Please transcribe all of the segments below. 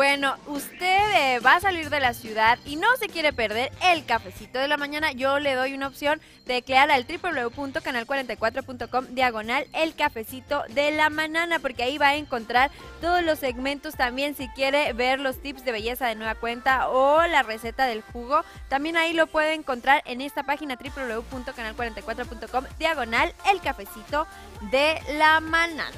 Bueno, usted va a salir de la ciudad y no se quiere perder el cafecito de la mañana. Yo le doy una opción de teclear al www.canal44.com/ el cafecito de la mañana, porque ahí va a encontrar todos los segmentos. También si quiere ver los tips de belleza de nueva cuenta o la receta del jugo, también ahí lo puede encontrar en esta página www.canal44.com/ el cafecito de la mañana.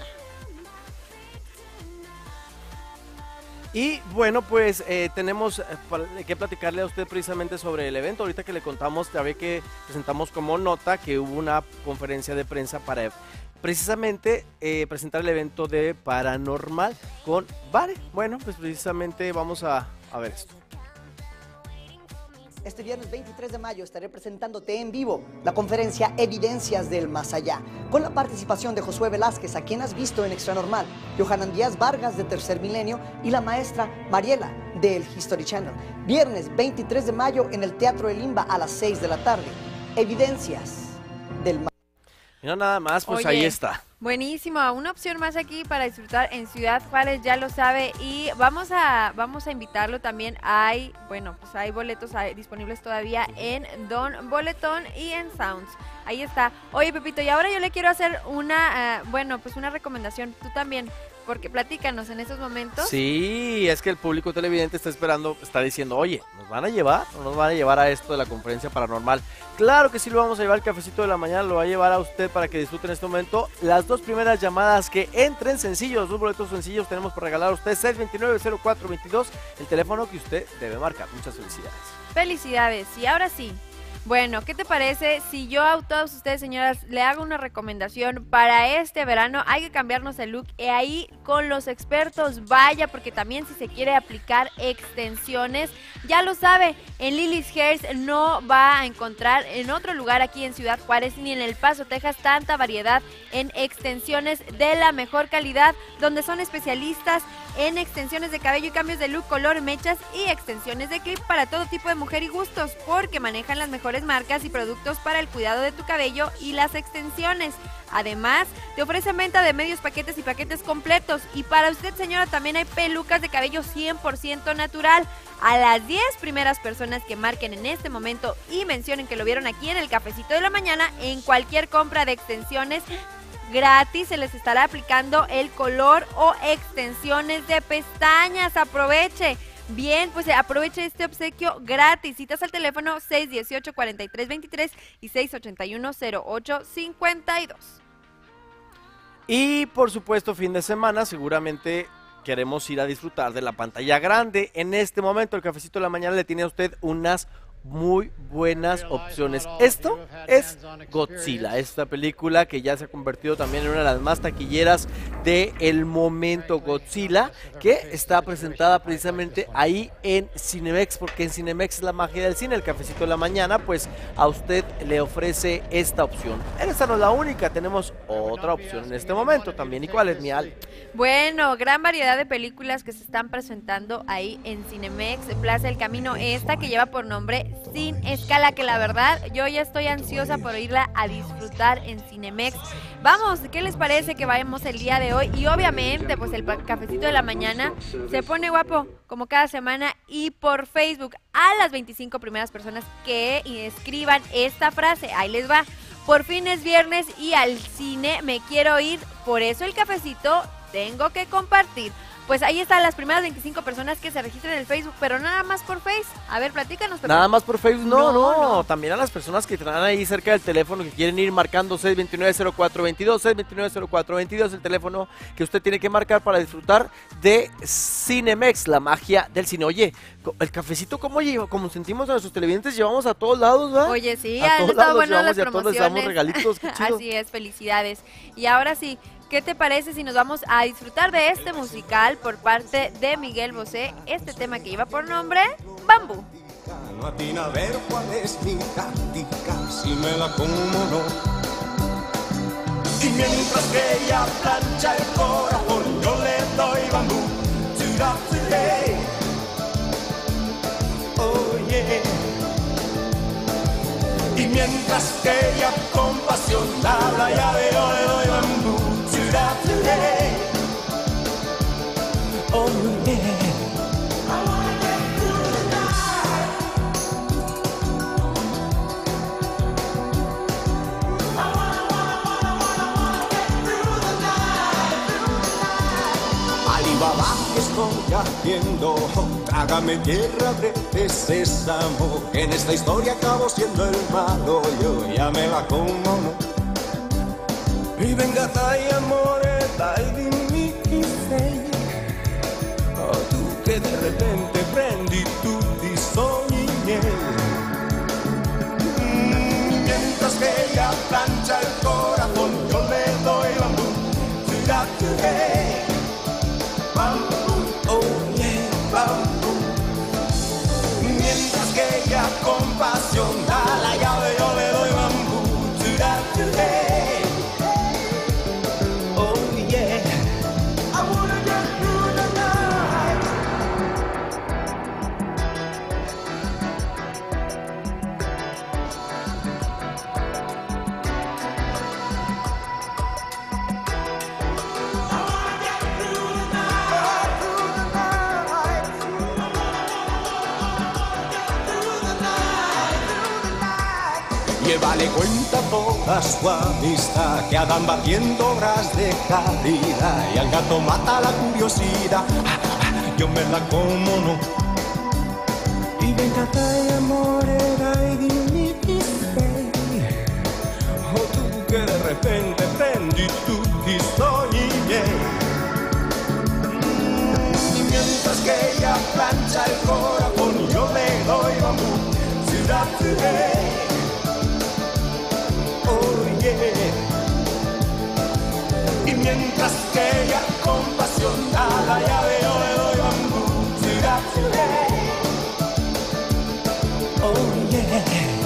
Y bueno, pues tenemos que platicarle a usted precisamente sobre el evento. Ahorita que le contamos, ya ve que presentamos como nota que hubo una conferencia de prensa para precisamente presentar el evento de Paranormal con Vare. Bueno, pues precisamente vamos a ver esto. Este viernes 23 de mayo estaré presentándote en vivo la conferencia Evidencias del Más Allá, con la participación de Josué Velázquez, a quien has visto en Extra Normal, Johanan Díaz Vargas de Tercer Milenio y la maestra Mariela del History Channel. Viernes 23 de mayo en el Teatro El Limba a las 6 de la tarde. Evidencias del Más Allá. Mira nada más, pues Oye, ahí está. Buenísimo, una opción más aquí para disfrutar en Ciudad Juárez, ya lo sabe, y vamos a invitarlo también. Hay boletos disponibles todavía en Don Boletón y en Sounds. Ahí está. Oye, Pepito, y ahora yo le quiero hacer una recomendación. Tú también, porque platícanos en esos momentos. Sí, es que el público televidente está esperando, está diciendo, oye, ¿nos van a llevar o nos van a llevar a esto de la conferencia paranormal? Claro que sí lo vamos a llevar, el cafecito de la mañana lo va a llevar a usted para que disfrute en este momento. Las dos primeras llamadas que entren sencillos, 2 boletos sencillos tenemos por regalar a usted, 629-0422, el teléfono que usted debe marcar. Muchas felicidades. Felicidades, y ahora sí. Bueno, ¿qué te parece si yo a todos ustedes, señoras, le hago una recomendación para este verano? Hay que cambiarnos el look y ahí con los expertos vaya, porque también si se quiere aplicar extensiones, ya lo sabe, en Lily's Hairs no va a encontrar en otro lugar aquí en Ciudad Juárez ni en El Paso, Texas, tanta variedad en extensiones de la mejor calidad, donde son especialistas en extensiones de cabello y cambios de look, color, mechas y extensiones de clip para todo tipo de mujer y gustos, porque manejan las mejores marcas y productos para el cuidado de tu cabello y las extensiones. Además, te ofrecen venta de medios paquetes y paquetes completos. Y para usted, señora, también hay pelucas de cabello 100% natural. A las 10 primeras personas que marquen en este momento y mencionen que lo vieron aquí en el cafecito de la mañana, en cualquier compra de extensiones gratis se les estará aplicando el color o extensiones de pestañas. Aproveche. Bien, pues aproveche este obsequio gratis. Citas al teléfono 618-4323 y 681-0852. Y por supuesto, fin de semana, seguramente queremos ir a disfrutar de la pantalla grande. En este momento, el cafecito de la mañana le tiene a usted unas muy buenas opciones. Esto es Godzilla, esta película que ya se ha convertido también en una de las más taquilleras del momento. Godzilla, que está presentada precisamente ahí en Cinemex, porque en Cinemex es la magia del cine. El cafecito de la mañana pues a usted le ofrece esta opción. Esta no es la única, tenemos otra opción en este momento también. ¿Y cuál es, mi Ale? Bueno, gran variedad de películas que se están presentando ahí en Cinemex, Plaza del Camino, esta que lleva por nombre Sin Escala, que la verdad yo ya estoy ansiosa por irla a disfrutar en Cinemex. Vamos, ¿qué les parece que vayamos el día de hoy? Y obviamente pues el cafecito de la mañana se pone guapo como cada semana, y por Facebook a las 25 primeras personas que escriban esta frase, ahí les va: por fin es viernes y al cine me quiero ir, por eso el cafecito tengo que compartir. Pues ahí están las primeras 25 personas que se registran en el Facebook, pero nada más por Face. A ver, platícanos. Pepe. Nada más por Facebook, no. También a las personas que están ahí cerca del teléfono, que quieren ir marcando 629-0422, 629-0422, el teléfono que usted tiene que marcar para disfrutar de Cinemex, la magia del cine. Oye, el cafecito, como sentimos a nuestros televidentes, llevamos a todos lados, ¿verdad? Oye, sí, a todos lados bueno llevamos las y a todos les damos regalitos, qué chido. Así es, felicidades. Y ahora sí, ¿qué te parece si nos vamos a disfrutar de este musical por parte de Miguel Bosé? Este tema que lleva por nombre Bambú. No atina a ver cuál es mi táctica, si me la como o no. Y mientras que ella plancha el corazón, yo le doy bambú. Oh yeah. Y mientras que ella con pasión habla, ya veo, le doy bambú. Oh yeah. mundo. Trágame tierra de sésamo, que en esta historia acabo siendo el malo. Yo ya me la como, ¿no? Y venga, dai amore, dai dimmi chi sei. Oh, tu che de repente prendi tutti i sogni miei. Mientras que ella plancha el corazón, yo le doy bambú. Hey, bambú, oh yeah, bambú. Mientras que ella con pasión da la llave, yo le doy bambú. Hey, oh yeah, I wanna get through the night. Llévale cuenta toda su amistad, que andan batiendo obras de caridad, y al gato mata la curiosidad. Yo me la como, no. Y venga, dai amore, dai dimmi chi sei. Oh, tu che de repente prendi tutti i sogni miei. Y mientras que ella plancha el corazón, yo le doy bambú. Ciudad, hey. Oh yeah. Y mientras que ella con pasión da la llave, yo le doy bambú. Ciudad, oh yeah.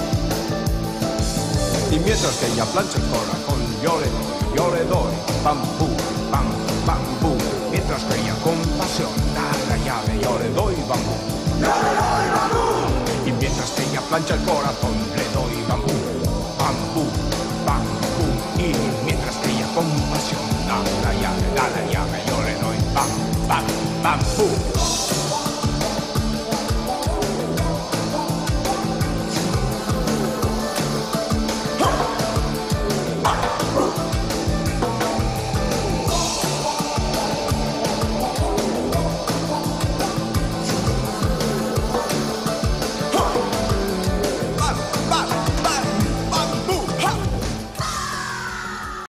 Y mientras que ella plancha el corazón, yo le doy bambú, bambú. Mientras que ella con pasión da la llave, yo le doy bambú. Yo le doy bambú. Y mientras que ella plancha el corazón, le doy bambú, bambú. Y mientras que ella con pasión da la llave, yo le doy bambú.